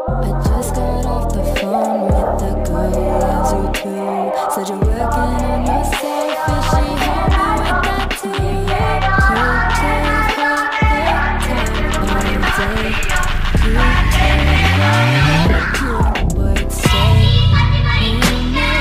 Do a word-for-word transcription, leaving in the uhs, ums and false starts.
I just got off the phone with the girl who loves you too. Said you're working